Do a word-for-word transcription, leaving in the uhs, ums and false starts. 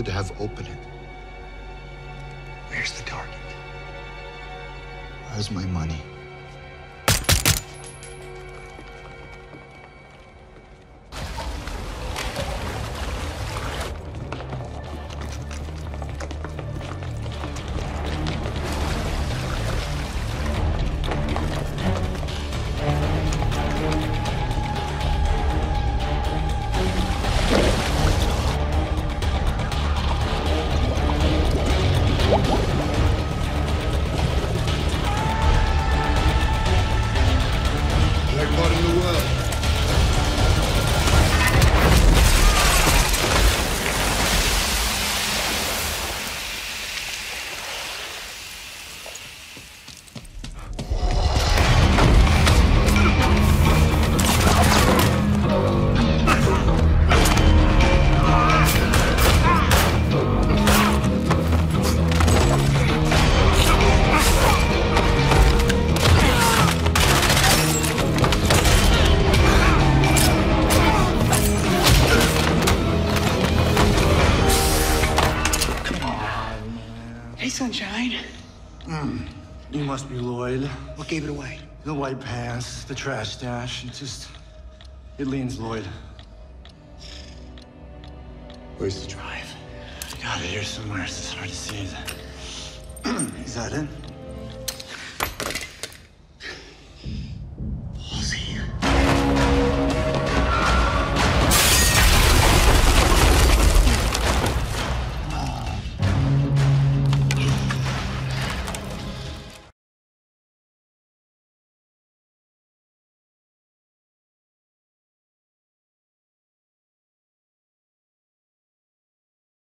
would have opened it. Where's the target? Where's my money? Must be Lloyd. What gave it away? The white pants, the trash stash. It just... it leans Lloyd. Where's the drive? Got it here somewhere. It's hard to see. Is that it?